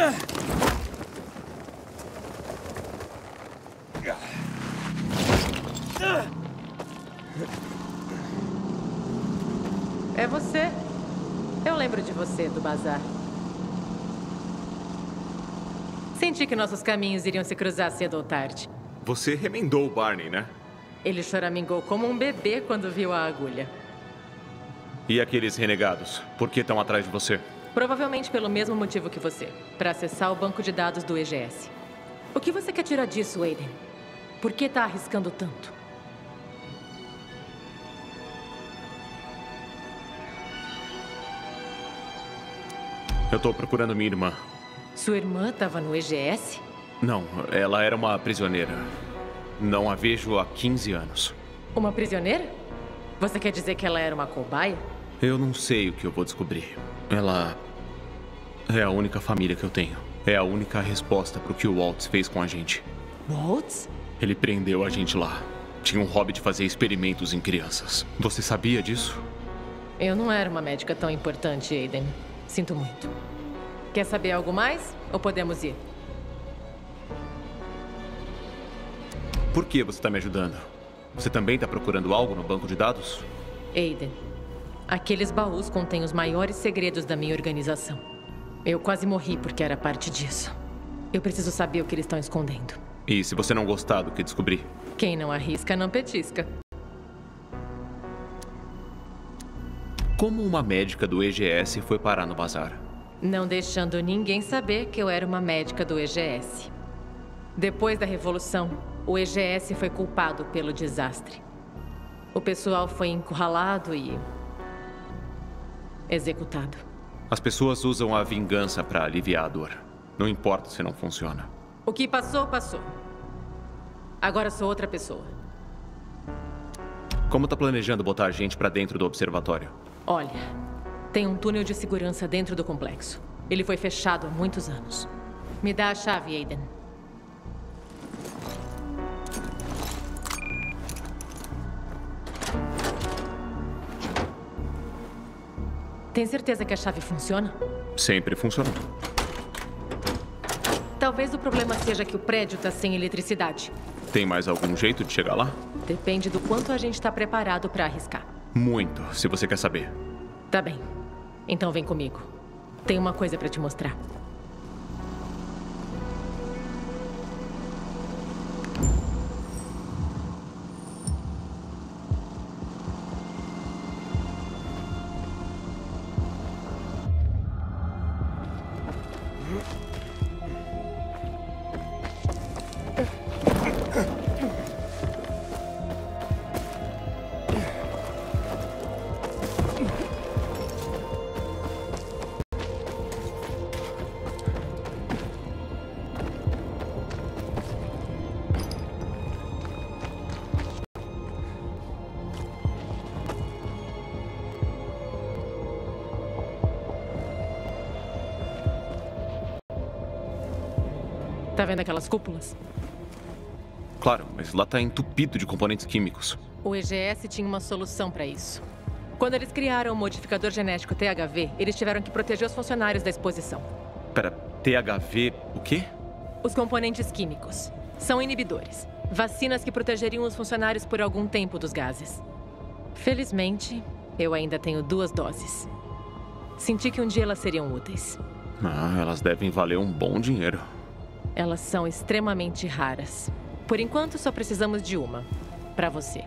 É você. Eu lembro de você, do bazar. Senti que nossos caminhos iriam se cruzar cedo ou tarde. Você remendou o Barney, né? Ele choramingou como um bebê quando viu a agulha. E aqueles renegados? Por que estão atrás de você? Provavelmente pelo mesmo motivo que você. Para acessar o banco de dados do EGS. O que você quer tirar disso, Aiden? Por que tá arriscando tanto? Eu tô procurando minha irmã. Sua irmã estava no EGS? Não, ela era uma prisioneira. Não a vejo há 15 anos. Uma prisioneira? Você quer dizer que ela era uma cobaia? Eu não sei o que eu vou descobrir. Ela é a única família que eu tenho. É a única resposta pro que o Waltz fez com a gente. Waltz? Ele prendeu a gente lá. Tinha um hobby de fazer experimentos em crianças. Você sabia disso? Eu não era uma médica tão importante, Aiden. Sinto muito. Quer saber algo mais? Ou podemos ir? Por que você está me ajudando? Você também está procurando algo no banco de dados? Aiden, aqueles baús contêm os maiores segredos da minha organização. Eu quase morri porque era parte disso. Eu preciso saber o que eles estão escondendo. E se você não gostar do que descobrir? Quem não arrisca, não petisca. Como uma médica do EGS foi parar no bazar? Não deixando ninguém saber que eu era uma médica do EGS. Depois da Revolução, o EGS foi culpado pelo desastre. O pessoal foi encurralado e executado. As pessoas usam a vingança para aliviar a dor. Não importa se não funciona. O que passou, passou. Agora sou outra pessoa. Como tá planejando botar a gente para dentro do observatório? Olha, tem um túnel de segurança dentro do complexo. Ele foi fechado há muitos anos. Me dá a chave, Aiden. Tem certeza que a chave funciona? Sempre funcionou. Talvez o problema seja que o prédio está sem eletricidade. Tem mais algum jeito de chegar lá? Depende do quanto a gente está preparado para arriscar. Muito, se você quer saber. Tá bem. Então vem comigo. Tem uma coisa para te mostrar. Tá vendo aquelas cúpulas? Claro, mas lá tá entupido de componentes químicos. O EGS tinha uma solução para isso. Quando eles criaram o modificador genético THV, eles tiveram que proteger os funcionários da exposição. Pera, THV o quê? Os componentes químicos. São inibidores. Vacinas que protegeriam os funcionários por algum tempo dos gases. Felizmente, eu ainda tenho 2 doses. Senti que um dia elas seriam úteis. Ah, elas devem valer um bom dinheiro. Elas são extremamente raras. Por enquanto, só precisamos de uma. Pra você.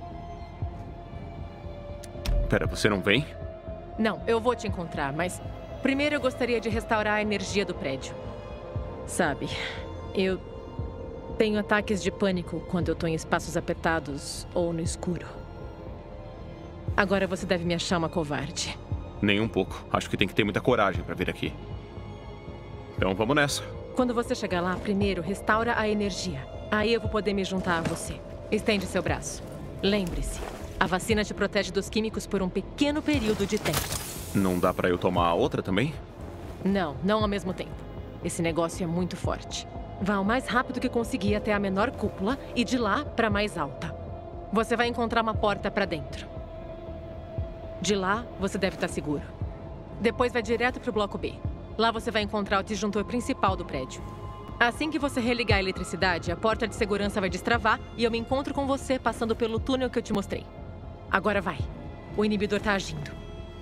Pera, você não vem? Não, eu vou te encontrar, mas... primeiro eu gostaria de restaurar a energia do prédio. Sabe, eu tenho ataques de pânico quando eu tô em espaços apertados ou no escuro. Agora você deve me achar uma covarde. Nem um pouco. Acho que tem que ter muita coragem pra vir aqui. Então vamos nessa. Quando você chegar lá, primeiro restaura a energia. Aí eu vou poder me juntar a você. Estende seu braço. Lembre-se, a vacina te protege dos químicos por um pequeno período de tempo. Não dá pra eu tomar a outra também? Não, não ao mesmo tempo. Esse negócio é muito forte. Vá o mais rápido que conseguir até a menor cúpula e de lá pra mais alta. Você vai encontrar uma porta pra dentro. De lá, você deve estar seguro. Depois vai direto pro bloco B. Lá você vai encontrar o disjuntor principal do prédio. Assim que você religar a eletricidade, a porta de segurança vai destravar e eu me encontro com você passando pelo túnel que eu te mostrei. Agora vai. O inibidor tá agindo.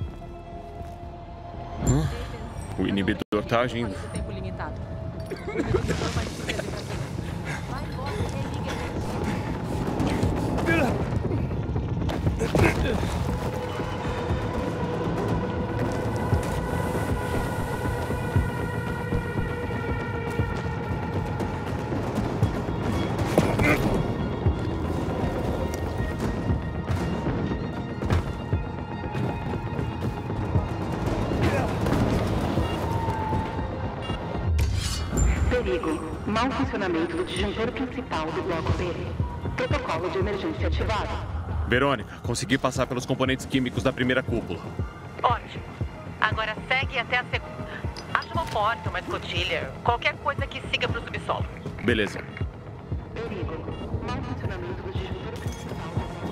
O inibidor tá agindo. Tempo limitado. O inibidor não vai te fazer pra cima. Vai embora e religa a eletricidade. Perigo. Mau funcionamento do disjuntor principal do bloco B. Protocolo de emergência ativado. Verônica, consegui passar pelos componentes químicos da primeira cúpula. Ótimo. Agora segue até a segunda. Acha uma porta, uma escotilha, qualquer coisa que siga pro subsolo. Beleza. Perigo. Mau funcionamento do disjuntor principal.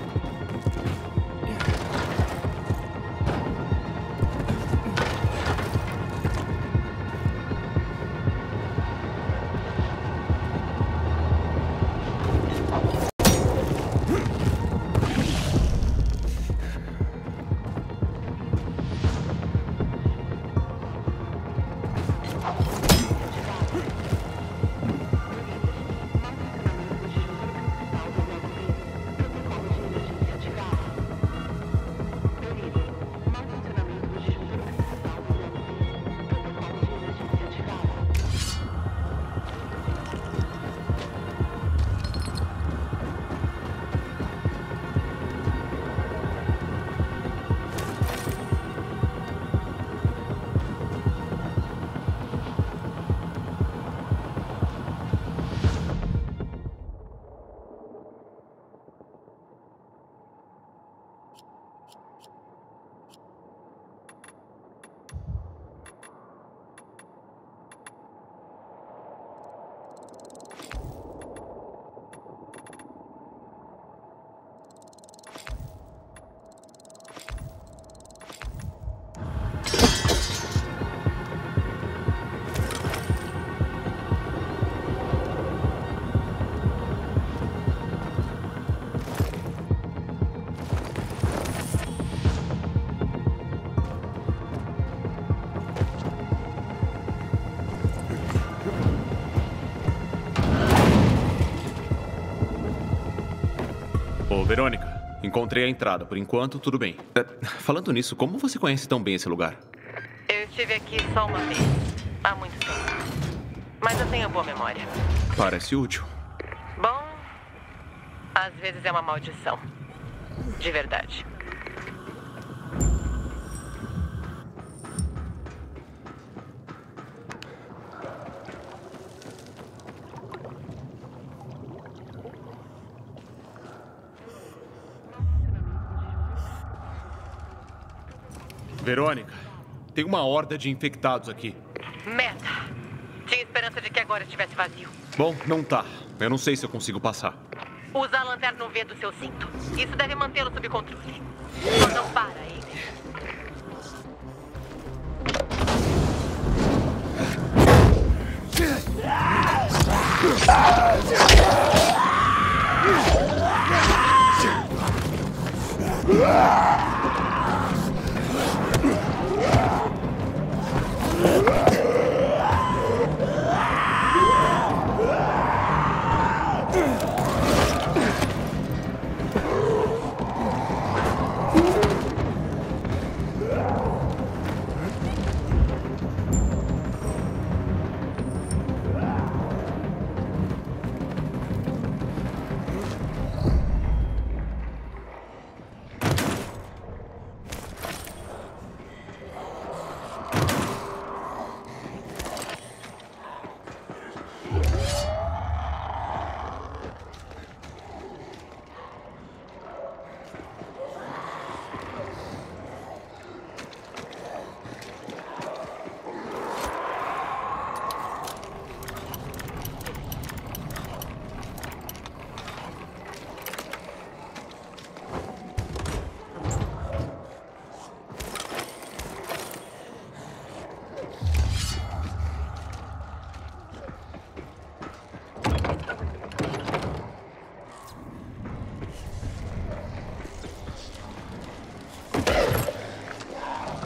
Ô, Verônica, encontrei a entrada. Por enquanto, tudo bem. Falando nisso, como você conhece tão bem esse lugar? Eu estive aqui só uma vez, há muito tempo. Mas eu tenho boa memória. Parece útil. Bom, às vezes é uma maldição. De verdade. Verônica, tem uma horda de infectados aqui. Merda! Tinha esperança de que agora estivesse vazio. Bom, não tá. Eu não sei se eu consigo passar. Usa a lanterna UV do seu cinto. Isso deve mantê-lo sob controle. Só não para ele.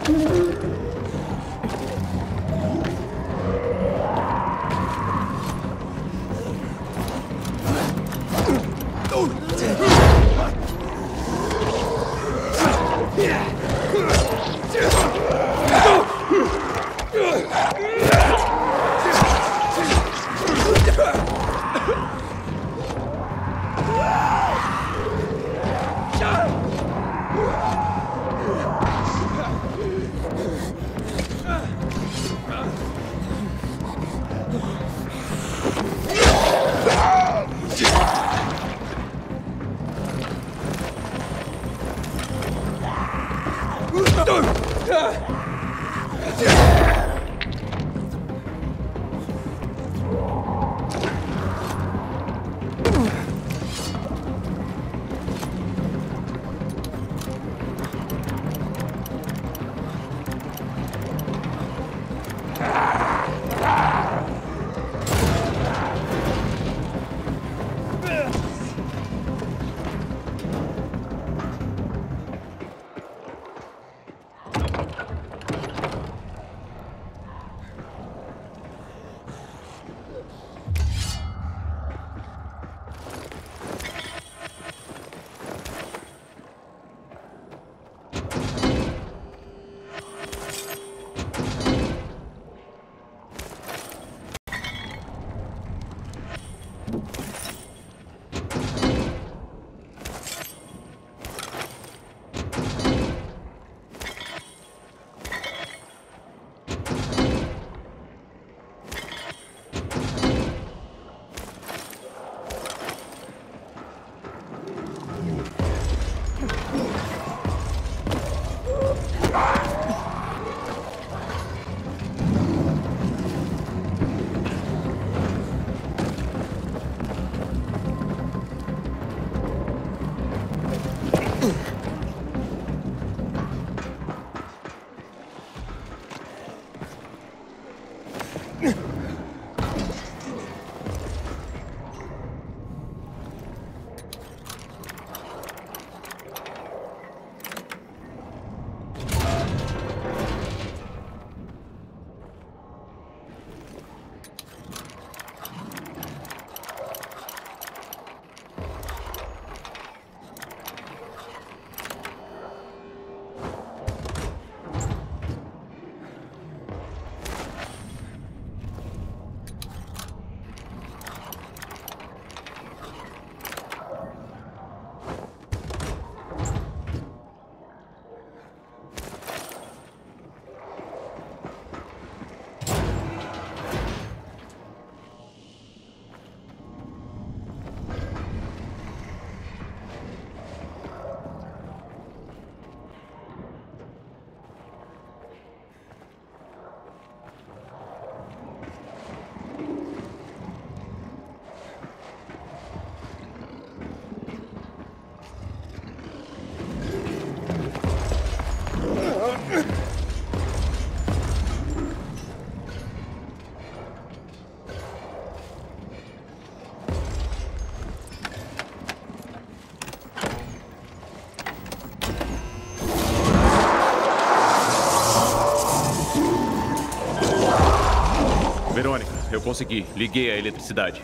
Verônica, eu consegui. Liguei a eletricidade.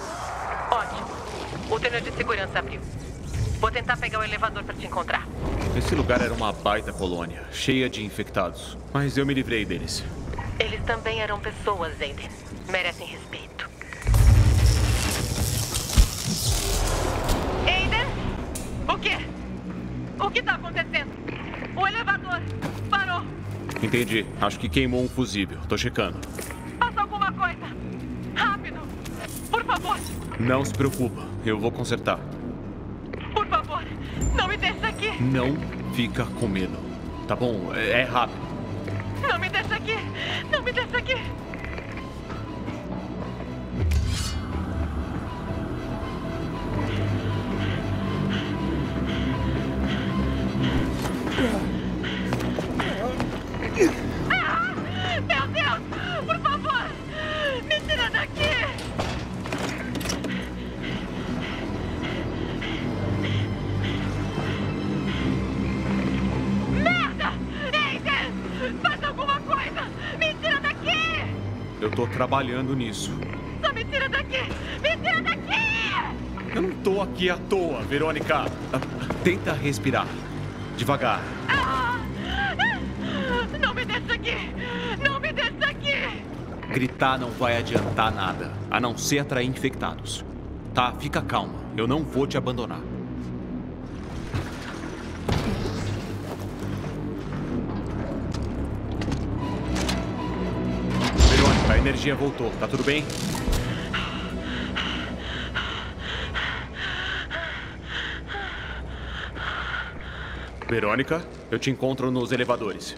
Ótimo. O túnel de segurança abriu. Vou tentar pegar o elevador para te encontrar. Esse lugar era uma baita colônia, cheia de infectados. Mas eu me livrei deles. Eles também eram pessoas, Aiden. Merecem respeito. Aiden? O quê? O que tá acontecendo? O elevador parou. Entendi. Acho que queimou um fusível. Tô checando. Faça alguma coisa. Rápido. Por favor. Não se preocupa. Eu vou consertar. Por favor. Não me deixe aqui. Não fica com medo. Tá bom? É rápido. Não me deixe aqui. Não me deixe aqui. Meu Deus! Por favor! Me tira daqui! Merda! Aiden! Eu tô trabalhando nisso. Só me tira daqui! Me tira daqui! Eu não tô aqui à toa, Verônica. Tenta respirar. Devagar. Não me deixe aqui! Não me deixe aqui! Gritar não vai adiantar nada, a não ser atrair infectados. Tá, fica calma. Eu não vou te abandonar. Verônica, a energia voltou. Tá tudo bem? Verônica, eu te encontro nos elevadores.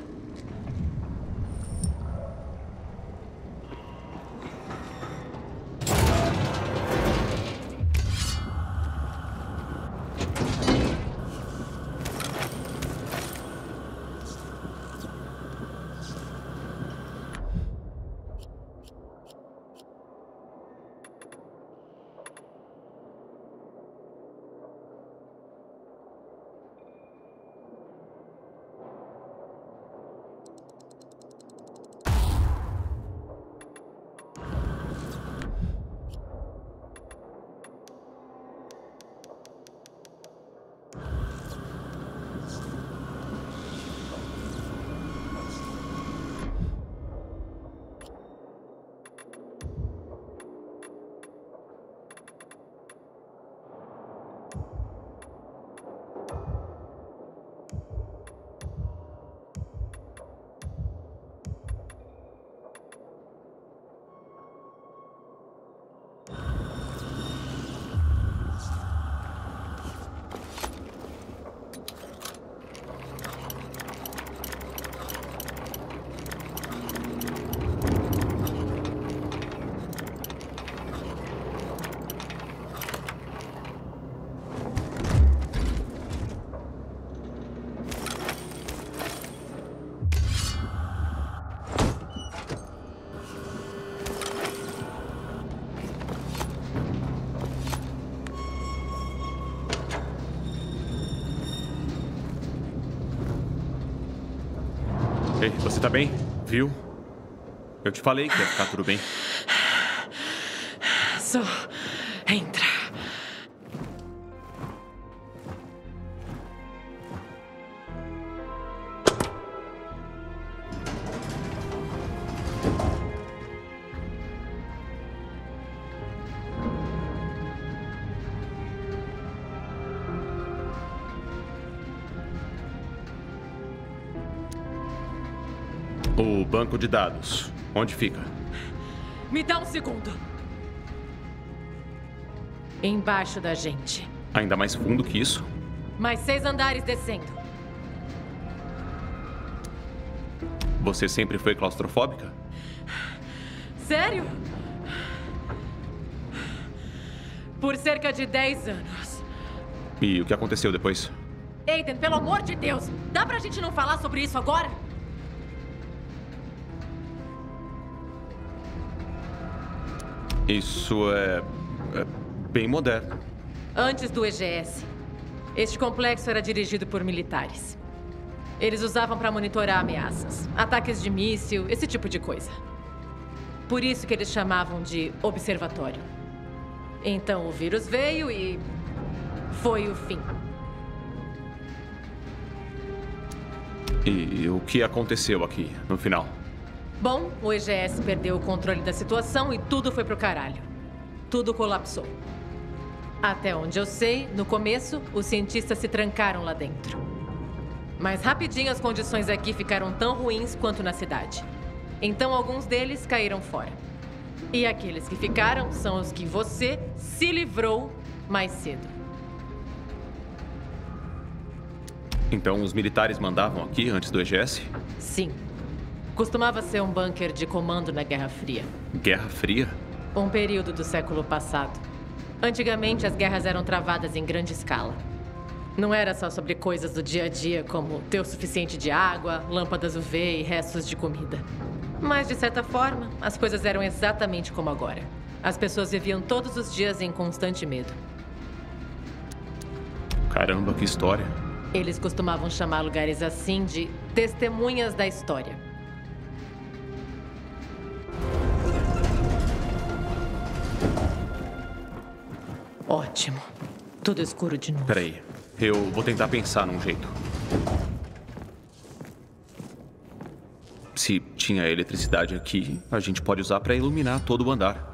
Ei, você tá bem? Viu? Eu te falei que ia ficar tudo bem. Só entra. O banco de dados. Onde fica? Me dá um segundo. Embaixo da gente. Ainda mais fundo que isso? Mais 6 andares descendo. Você sempre foi claustrofóbica? Sério? Por cerca de 10 anos. E o que aconteceu depois? Aiden, pelo amor de Deus! Dá pra gente não falar sobre isso agora? Isso é bem moderno. Antes do EGS, este complexo era dirigido por militares. Eles usavam para monitorar ameaças, ataques de míssil, esse tipo de coisa. Por isso que eles chamavam de observatório. Então o vírus veio e foi o fim. E o que aconteceu aqui, no final? Bom, o EGS perdeu o controle da situação e tudo foi pro caralho. Tudo colapsou. Até onde eu sei, no começo, os cientistas se trancaram lá dentro. Mas rapidinho as condições aqui ficaram tão ruins quanto na cidade. Então alguns deles caíram fora. E aqueles que ficaram são os que você se livrou mais cedo. Então os militares mandavam aqui antes do EGS? Sim. Costumava ser um bunker de comando na Guerra Fria. Guerra Fria? Um período do século passado. Antigamente, as guerras eram travadas em grande escala. Não era só sobre coisas do dia a dia, como ter o suficiente de água, lâmpadas UV e restos de comida. Mas, de certa forma, as coisas eram exatamente como agora. As pessoas viviam todos os dias em constante medo. Caramba, que história. Eles costumavam chamar lugares assim de testemunhas da história. Ótimo. Tudo escuro de novo. Peraí. Eu vou tentar pensar num jeito. Se tinha eletricidade aqui, a gente pode usar para iluminar todo o andar.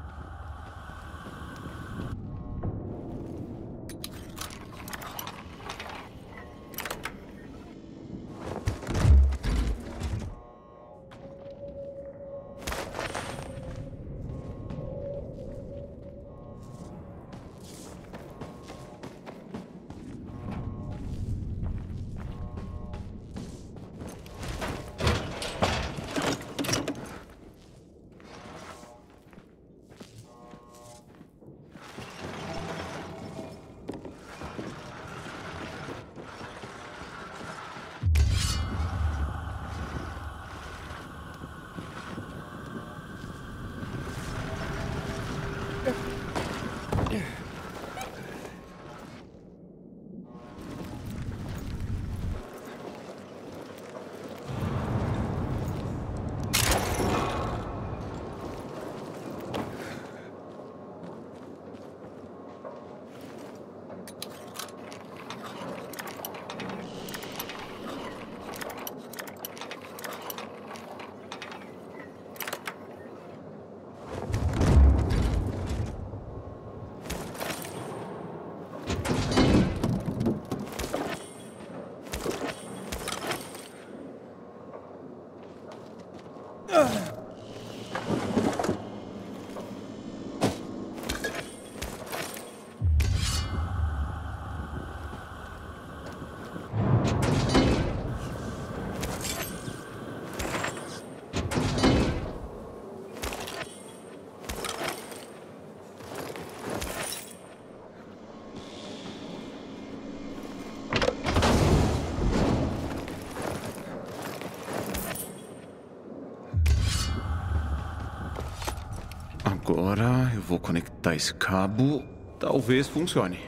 Agora eu vou conectar esse cabo. Talvez funcione.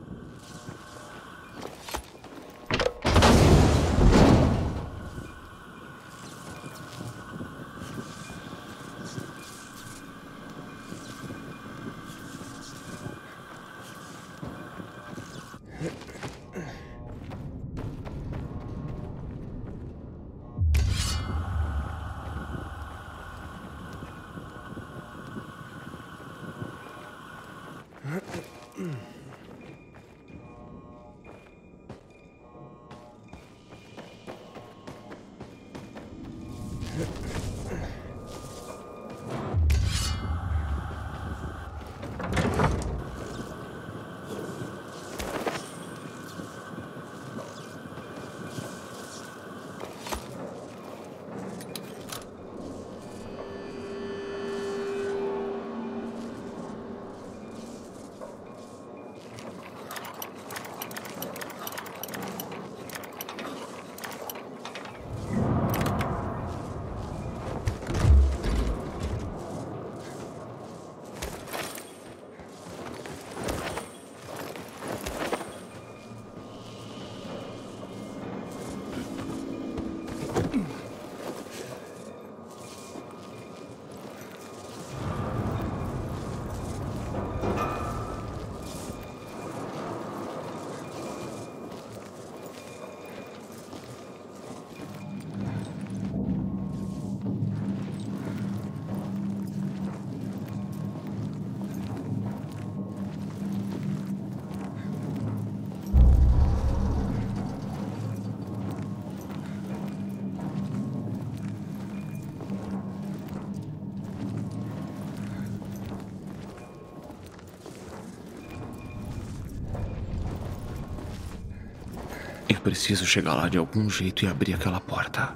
Eu preciso chegar lá de algum jeito e abrir aquela porta.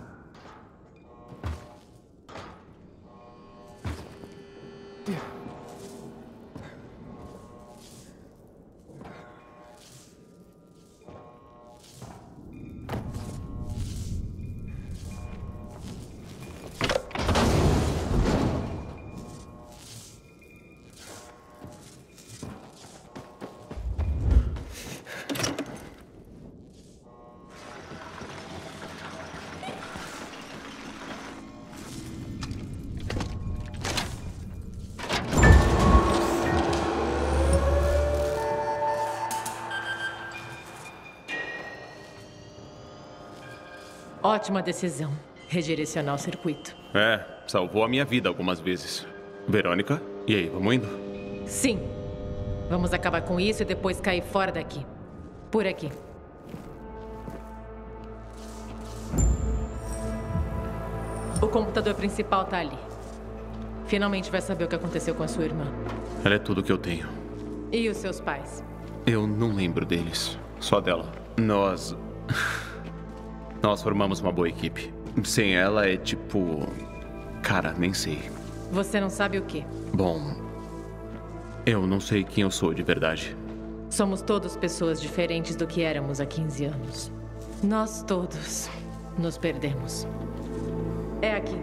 Ótima decisão. Redirecionar o circuito. É, salvou a minha vida algumas vezes. Verônica, e aí, vamos indo? Sim. Vamos acabar com isso e depois cair fora daqui. Por aqui. O computador principal tá ali. Finalmente vai saber o que aconteceu com a sua irmã. Ela é tudo que eu tenho. E os seus pais? Eu não lembro deles. Só dela. Nós formamos uma boa equipe. Sem ela é tipo... Cara, nem sei. Você não sabe o quê? Bom... Eu não sei quem eu sou de verdade. Somos todos pessoas diferentes do que éramos há 15 anos. Nós todos nos perdemos. É aqui.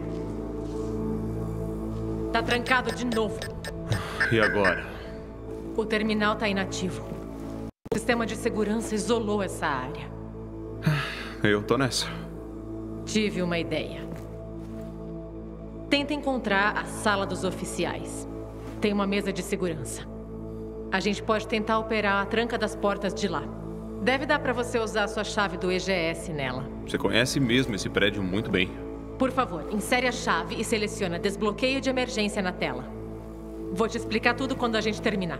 Tá trancado de novo. E agora? O terminal tá inativo. O sistema de segurança isolou essa área. Eu tô nessa. Tive uma ideia. Tenta encontrar a sala dos oficiais. Tem uma mesa de segurança. A gente pode tentar operar a tranca das portas de lá. Deve dar pra você usar a sua chave do EGS nela. Você conhece mesmo esse prédio muito bem. Por favor, insere a chave e seleciona desbloqueio de emergência na tela. Vou te explicar tudo quando a gente terminar.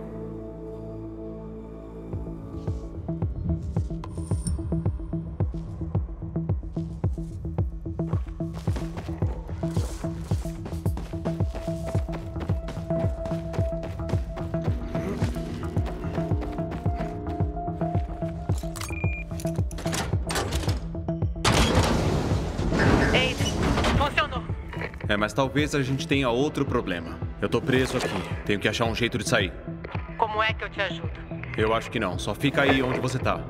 Mas talvez a gente tenha outro problema. Eu tô preso aqui. Tenho que achar um jeito de sair. Como é que eu te ajudo? Eu acho que não. Só fica aí onde você tá.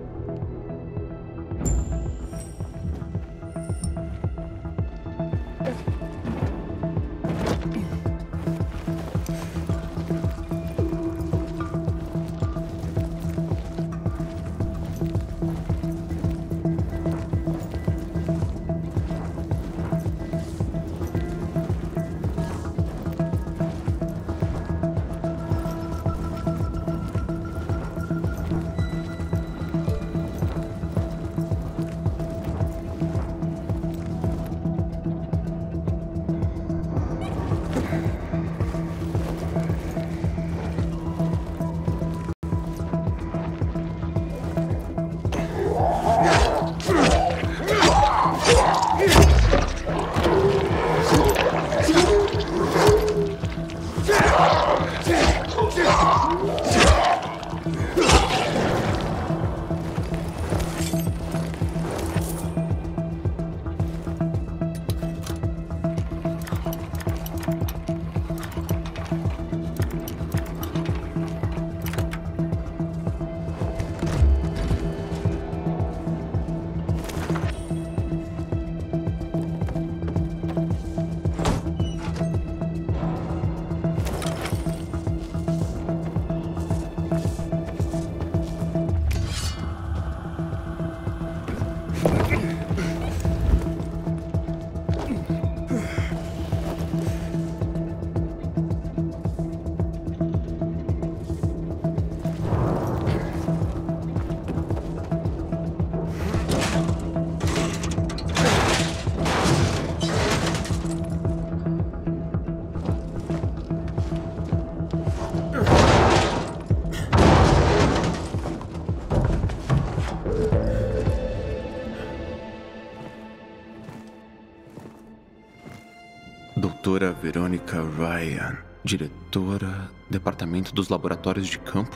Doutora Verônica Ryan, diretora, Departamento dos Laboratórios de Campo.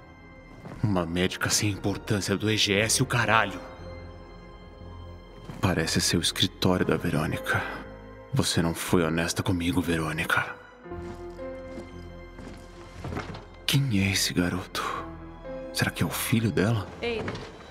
Uma médica sem importância do EGS, o caralho. Parece ser o escritório da Verônica. Você não foi honesta comigo, Verônica. Quem é esse garoto? Será que é o filho dela? Ei.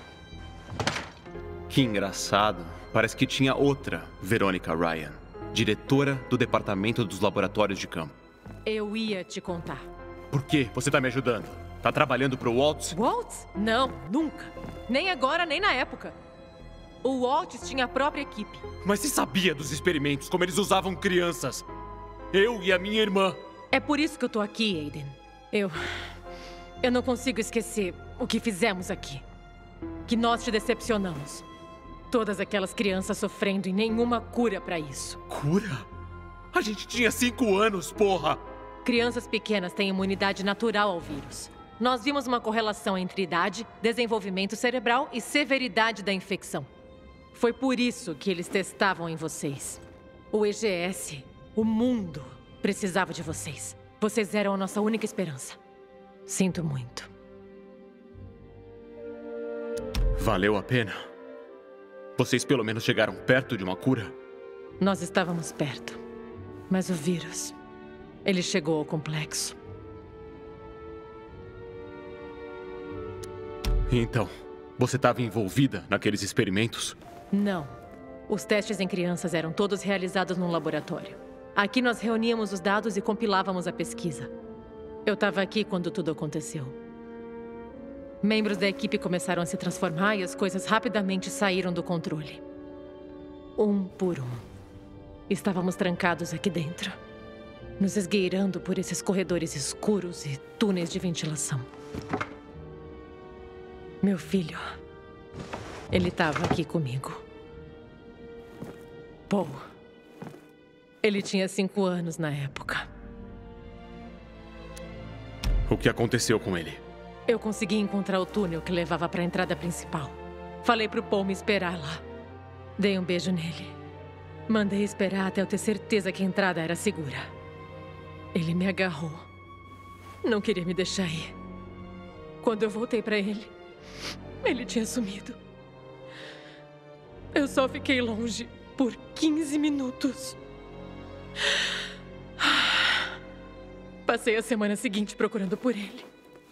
Que engraçado. Parece que tinha outra Verônica Ryan, diretora do Departamento dos Laboratórios de Campo. Eu ia te contar. Por quê? Você tá me ajudando? Tá trabalhando pro Waltz? Waltz? Não, nunca. Nem agora, nem na época. O Waltz tinha a própria equipe. Mas você sabia dos experimentos, como eles usavam crianças? Eu e a minha irmã. É por isso que eu tô aqui, Aiden. Eu não consigo esquecer o que fizemos aqui. Que nós te decepcionamos. Todas aquelas crianças sofrendo e nenhuma cura pra isso. Cura? A gente tinha 5 anos, porra! Crianças pequenas têm imunidade natural ao vírus. Nós vimos uma correlação entre idade, desenvolvimento cerebral e severidade da infecção. Foi por isso que eles testavam em vocês. O EGS, o mundo, precisava de vocês. Vocês eram a nossa única esperança. Sinto muito. Valeu a pena? Vocês pelo menos chegaram perto de uma cura? Nós estávamos perto. Mas o vírus, ele chegou ao complexo. Então, você estava envolvida naqueles experimentos? Não. Os testes em crianças eram todos realizados num laboratório. Aqui nós reuníamos os dados e compilávamos a pesquisa. Eu estava aqui quando tudo aconteceu. Membros da equipe começaram a se transformar e as coisas rapidamente saíram do controle. Um por um. Estávamos trancados aqui dentro, nos esgueirando por esses corredores escuros e túneis de ventilação. Meu filho, ele estava aqui comigo. Paul. Ele tinha 5 anos na época. O que aconteceu com ele? Eu consegui encontrar o túnel que levava para a entrada principal. Falei pro Paul me esperar lá. Dei um beijo nele. Mandei esperar até eu ter certeza que a entrada era segura. Ele me agarrou. Não queria me deixar ir. Quando eu voltei para ele, ele tinha sumido. Eu só fiquei longe por 15 minutos. Passei a semana seguinte procurando por ele.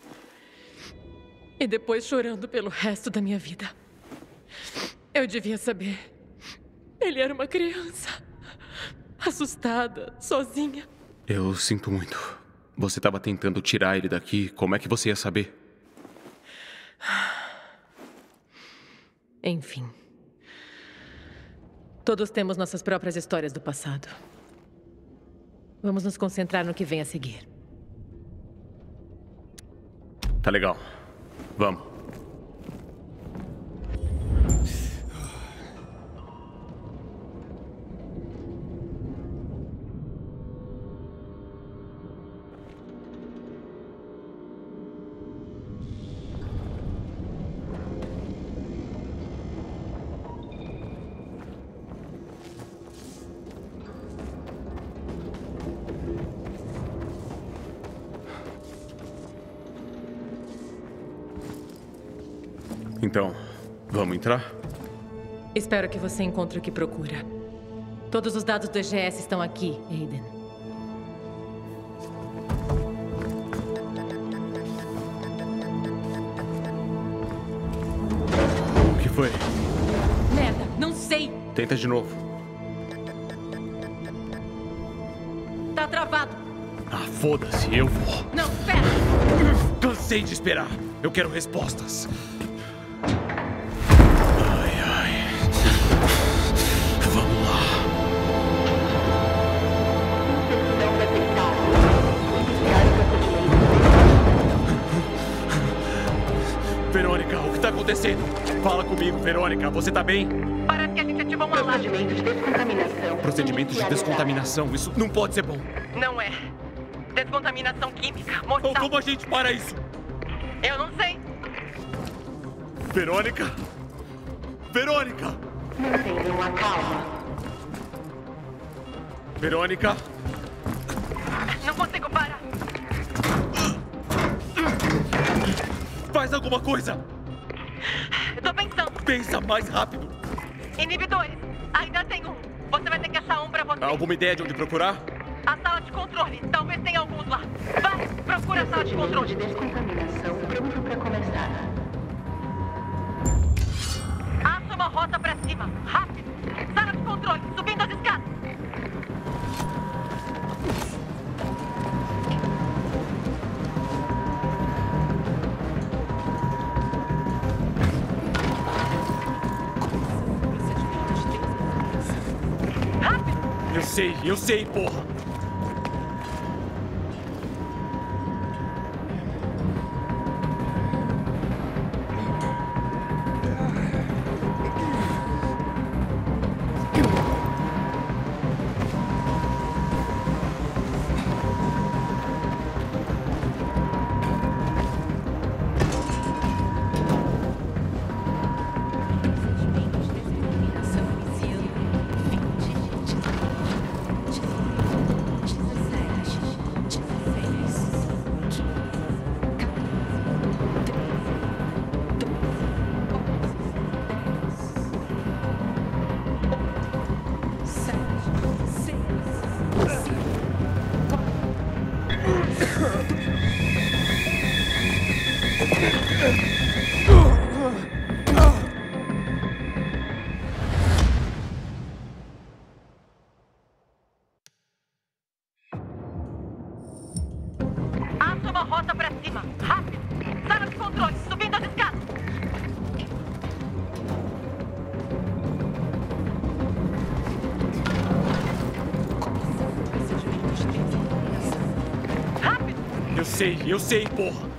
E depois chorando pelo resto da minha vida. Eu devia saber. Ele era uma criança. Assustada, sozinha. Eu sinto muito. Você estava tentando tirar ele daqui. Como é que você ia saber? Enfim. Todos temos nossas próprias histórias do passado. Vamos nos concentrar no que vem a seguir. Tá legal. Vamos. Então, vamos entrar? Espero que você encontre o que procura. Todos os dados do EGS estão aqui, Aiden. O que foi? Merda, não sei! Tenta de novo. Tá travado! Ah, foda-se, eu vou. Não, espera! Cansei de esperar. Eu quero respostas. Verônica, o que tá acontecendo? Fala comigo, Verônica. Você tá bem? Parece que a gente ativou um alarme. Procedimento de descontaminação. Procedimento de descontaminação. Isso não pode ser bom. Não é. Descontaminação química, mortal. Como a gente para isso? Eu não sei. Verônica? Verônica! Mantenham a calma. Verônica? Não consigo parar. Faz alguma coisa! Eu tô pensando. Pensa mais rápido! Inibidores. Ainda tem um. Você vai ter que achar um pra você. Alguma ideia de onde procurar? A sala de controle. Talvez tenha alguns lá. Vai, procura a sala de Procedimento controle. de descontaminação pronto para começar. Acha uma rota pra cima. Rápido. Sala de controle. Subindo as escadas. Rápido. Eu sei, porra! Acha uma rota pra cima. Rápido. Sala de controle. Subindo as escadas. Rápido. Eu sei, porra.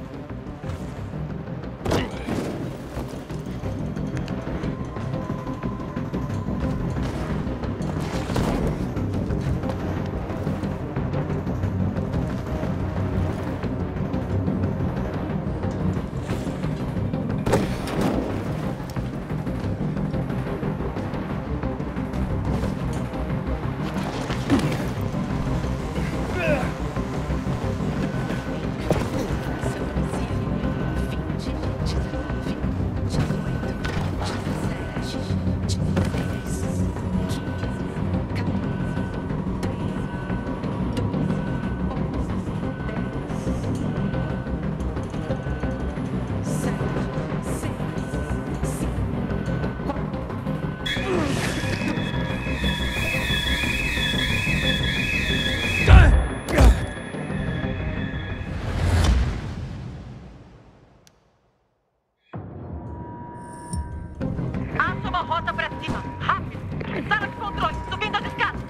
Acha uma rota pra cima. Rápido. Sala de controle. Subindo as escadas.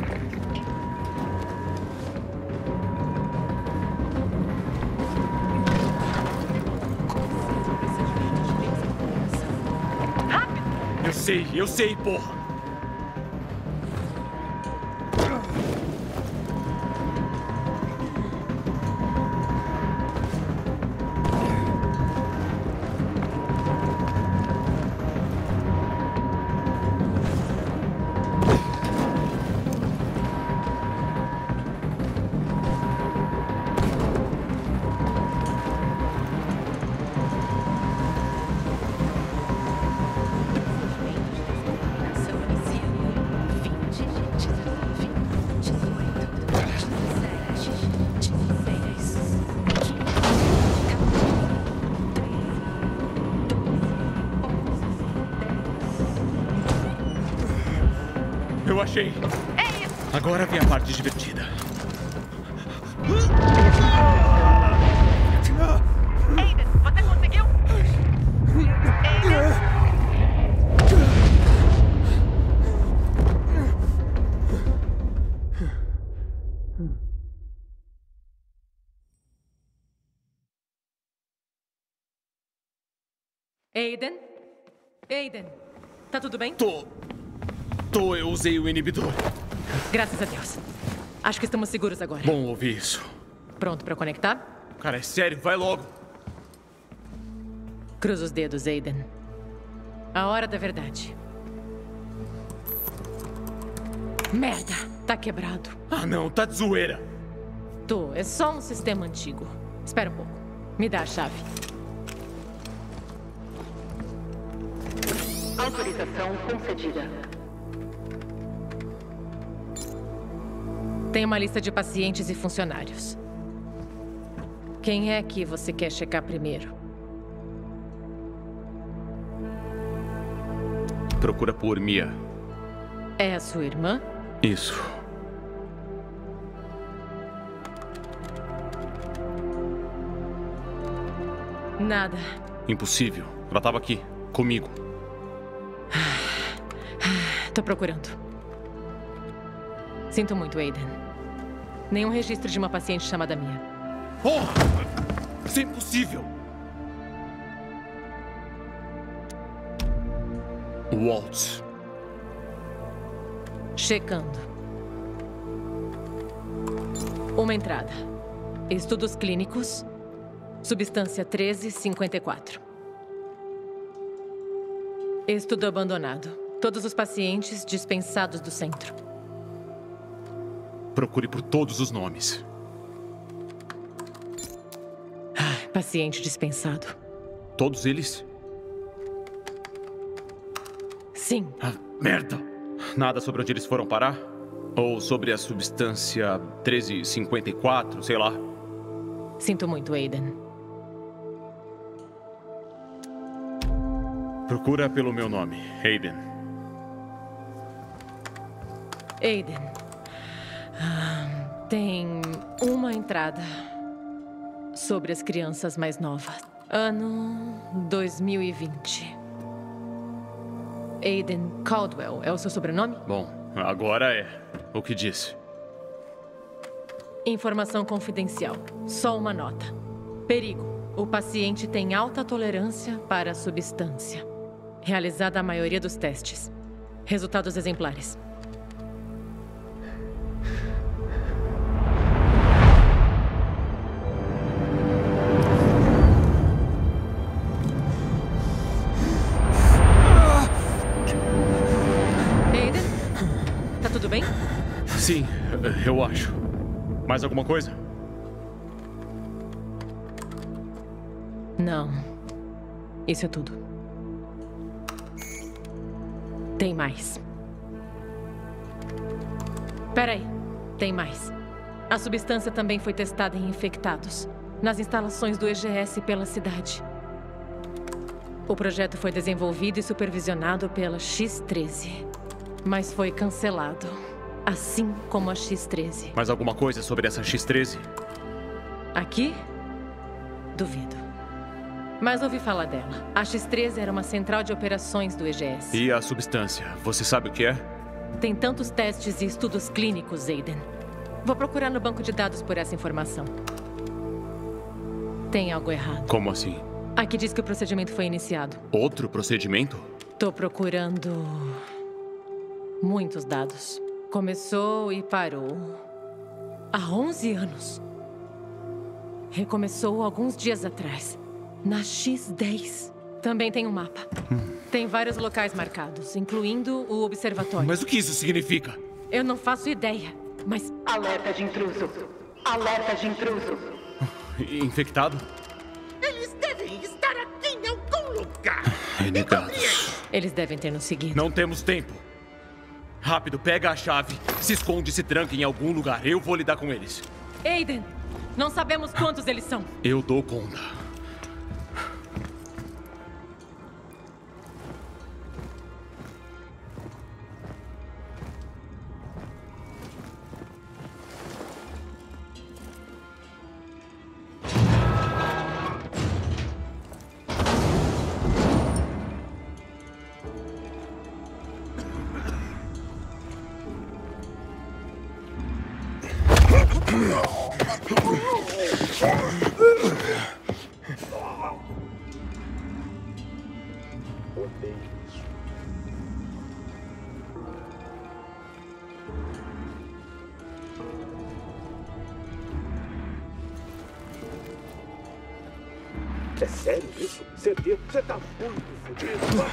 Rápido. Eu sei, porra. Eu achei. É isso. Agora vem a parte divertida. Aiden, você conseguiu? Aiden? Aiden? Aiden, tá tudo bem? Eu usei o inibidor. Graças a Deus. Acho que estamos seguros agora. Bom ouvir isso. Pronto pra conectar? Cara, é sério, vai logo. Cruza os dedos, Aiden. A hora da verdade. Merda, tá quebrado. Ah, não, tá de zoeira. É só um sistema antigo. Espera um pouco. Me dá a chave. Autorização concedida. Tem uma lista de pacientes e funcionários. Quem é que você quer checar primeiro? Procura por Mia. É a sua irmã? Isso. Nada. Impossível. Ela tava aqui, comigo. Tô procurando. Sinto muito, Aiden. Nenhum registro de uma paciente chamada Mia. Porra! Isso é impossível! Waltz. Checando. Uma entrada. Estudos clínicos. Substância 1354. Estudo abandonado. Todos os pacientes dispensados do centro. Procure por todos os nomes. Paciente dispensado. Todos eles? Sim. Ah, merda! Nada sobre onde eles foram parar? Ou sobre a substância 1354, sei lá. Sinto muito, Aiden. Procura pelo meu nome, Aiden. Aiden. Tem uma entrada sobre as crianças mais novas. Ano 2020. Aiden Caldwell é o seu sobrenome? Bom, agora é. O que disse? Informação confidencial. Só uma nota. Perigo. O paciente tem alta tolerância para a substância. Realizada a maioria dos testes. Resultados exemplares. Aiden? Tá tudo bem? Sim, eu acho. Mais alguma coisa? Não. Isso é tudo. Tem mais. Peraí. Tem mais. A substância também foi testada em infectados, nas instalações do EGS pela cidade. O projeto foi desenvolvido e supervisionado pela X-13, mas foi cancelado, assim como a X-13. Mais alguma coisa sobre essa X-13? Aqui? Duvido. Mas ouvi falar dela. A X-13 era uma central de operações do EGS. E a substância? Você sabe o que é? Tem tantos testes e estudos clínicos, Aiden. Vou procurar no banco de dados por essa informação. Tem algo errado. Como assim? Aqui diz que o procedimento foi iniciado. Outro procedimento? Tô procurando muitos dados. Começou e parou há 11 anos. Recomeçou alguns dias atrás, na X10. Também tem um mapa. Tem vários locais marcados, incluindo o observatório. Mas o que isso significa? Eu não faço ideia, mas... Alerta de intruso. Alerta de intruso. Infectado? Eles devem estar aqui em algum lugar. Renegados. Eles devem ter nos seguido. Não temos tempo. Rápido, pega a chave, se esconde e se tranca em algum lugar. Eu vou lidar com eles. Aiden, não sabemos quantos eles são. Eu dou conta. É sério isso? Certeza, você tá muito fodido.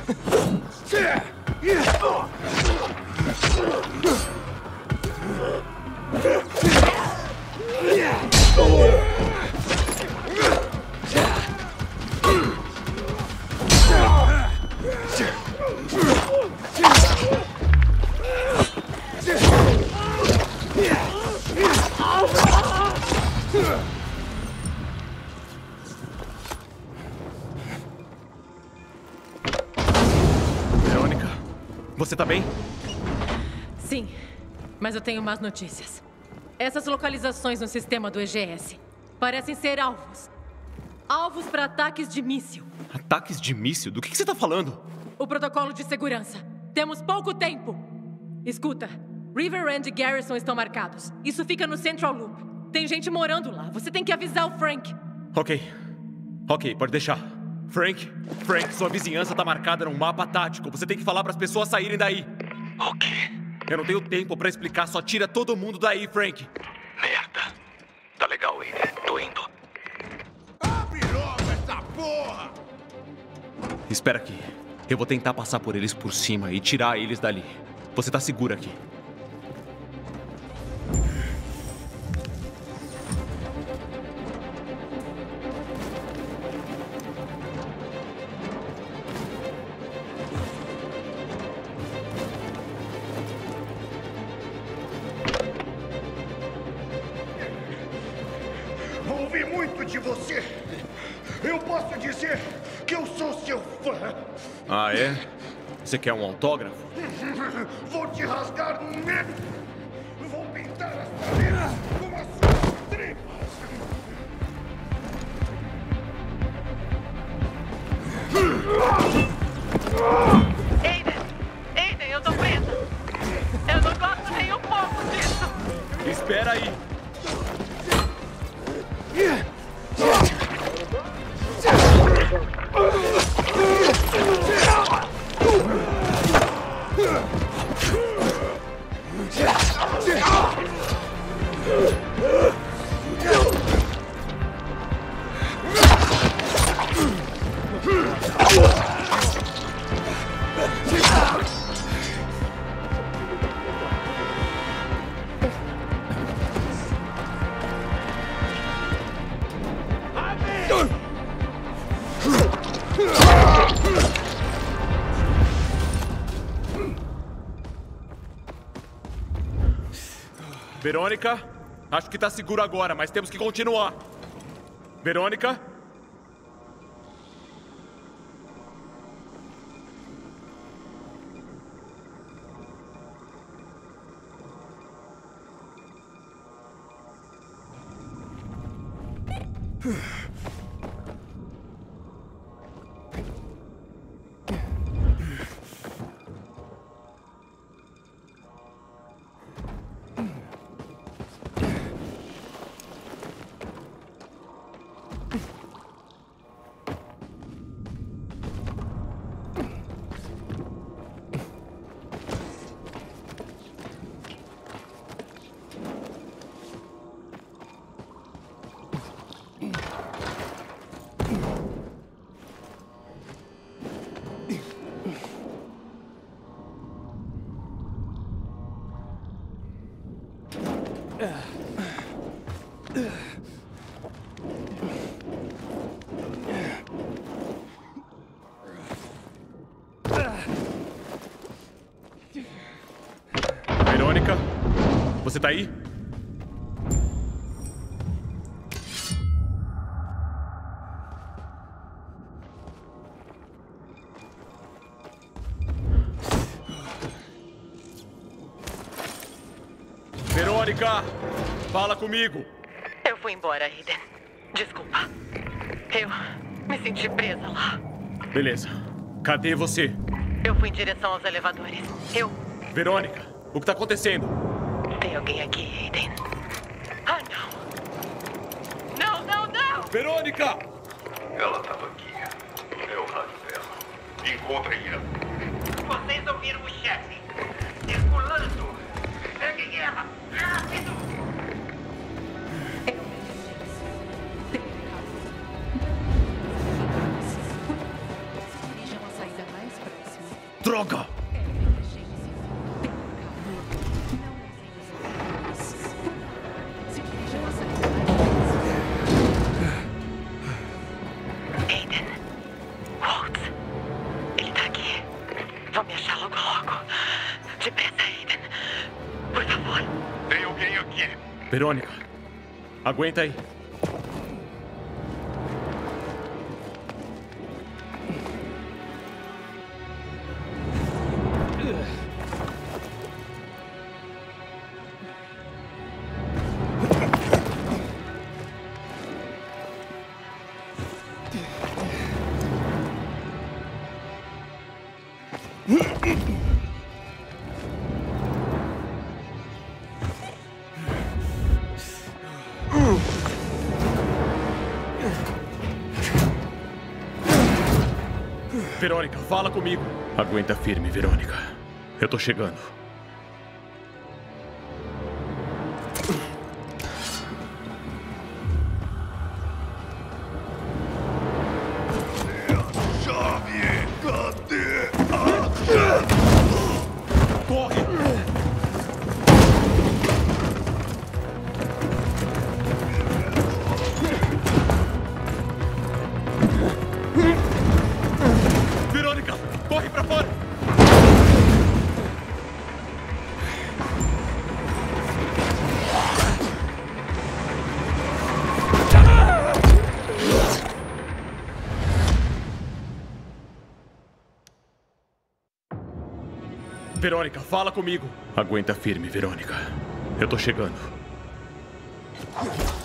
Verônica, você tá bem? Sim, mas eu tenho más notícias. Essas localizações no sistema do EGS parecem ser alvos. Alvos para ataques de míssil. Ataques de míssil? Do que você tá falando? O protocolo de segurança. Temos pouco tempo. Escuta, Riverend e Garrison estão marcados. Isso fica no Central Loop. Tem gente morando lá. Você tem que avisar o Frank. Ok, pode deixar. Frank, sua vizinhança tá marcada num mapa tático. Você tem que falar pras pessoas saírem daí. Ok. Eu não tenho tempo pra explicar, só tira todo mundo daí, Frank. Merda. Tá legal, Aiden. Tô indo. Abre logo essa porra! Espera aqui. Eu vou tentar passar por eles por cima e tirar eles dali. Você tá seguro aqui. ouvi muito de você. Eu posso dizer que eu sou seu fã. Ah, é? Você quer um autógrafo? Vou te rasgar mesmo. Vou pintar as paredes com as suas tripas. Aiden, eu tô presa. Eu não gosto nem um pouco disso. Espera aí. Verônica, acho que tá seguro agora, mas temos que continuar. Verônica? Verônica, você tá aí? Verônica, fala comigo. Eu fui embora, Aiden. Desculpa. Eu me senti presa lá. Beleza. Cadê você? Eu fui em direção aos elevadores. Verônica, o que tá acontecendo? Tem alguém aqui, Aiden. Ah, não! Não! Verônica! Ela estava aqui. É o rádio dela. Encontrem ela. Vocês ouviram o chefe. Circulando. Peguem ela. Rápido! Droga! Aiden. Walt. Ele tá aqui. Vão me achar logo. Depressa, Aiden. Por favor. Tem alguém aqui. Verônica, aguenta aí. Verônica, fala comigo. Aguenta firme, Verônica. Eu tô chegando. Chave, cadê? Corre! Verônica, corre pra fora! Verônica, fala comigo. Aguenta firme, Verônica. Eu tô chegando.